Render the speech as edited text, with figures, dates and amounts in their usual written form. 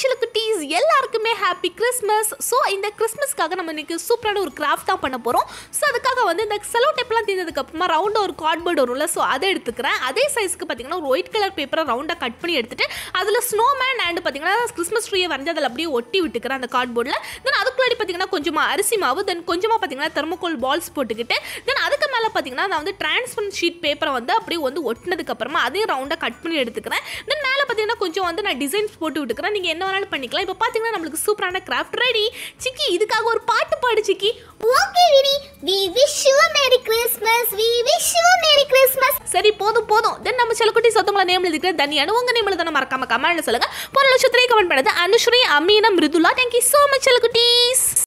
சில குட்டீஸ் எல்லாருக்குமே ஹாப்பி கிறிஸ்மஸ். ஸோ இந்த கிறிஸ்மஸ்க்காக நம்ம இன்னைக்கு சூப்பரான ஒரு கிராஃப்ட் தான் பண்ண போகிறோம். ஸோ அதுக்காக வந்து இந்த செலோ டேப்லாம் தீர்ந்ததுக்கப்புறமா ரவுண்டாக ஒரு கார்ட்போர்டு வரும்ல, ஸோ அதை எடுத்துக்கிறேன். அதே சைஸ்க்கு பார்த்தீங்கன்னா ஒரு ஒயிட் கலர் பேப்பரை ரவுண்டாக கட் பண்ணி எடுத்துட்டு அதில் ஸ்னோமேன் அண்ட் பார்த்தீங்கன்னா கிறிஸ்மஸ் ட்ரீயை வரைஞ்சி அதில் அப்படியே ஒட்டி விட்டுக்கிறேன் அந்த கார்ட்போர்டில். தென் அதுக்குள்ளாடி பார்த்தீங்கன்னா கொஞ்சமாக அரிசி மாவு, தென் கொஞ்சமாக பார்த்தீங்கன்னா தெர்மோகோல் பால்ஸ் போட்டுக்கிட்டு தென் அதுக்கு மேலே பார்த்தீங்கன்னா நான் வந்து டிரான்ஸ்பரன்ட் ஷீட் பேப்பரை வந்து அப்படியே வந்து ஒட்டினதுக்கப்புறமா அதையும் ரவுண்டாக கட் பண்ணி எடுத்துக்கிறேன். தென் மேலே பார்த்தீங்கன்னா கொஞ்சம் வந்து நான் டிசைன்ஸ் போட்டு விட்டுக்கிறேன். நீங்கள் என்ன வேணாலும் பண்ணிக்கலாம். இப்போ பார்த்தீங்கன்னா நம்மளுக்கு சூப்பரான கிராஃப்ட் ரெடி. சிக்கி இதுக்காக ஒரு பாட்டு பாடு சிக்கி. Okay Vini, we wish you a merry christmas, we wish you a merry christmas. சரி போதும் போதும். தென் நம்ம செல்லக்குட்டி சொந்தங்கள நேம் எழுதிக்கிற தனியான உங்க நேம் எழுத மறக்காம கமெண்ட்ல சொல்லுங்க. போன லட்சத்திலே கமெண்ட் பண்ணது Anushree, Ameena, Mridula. Thank you so much செல்லக்குட்டீஸ்.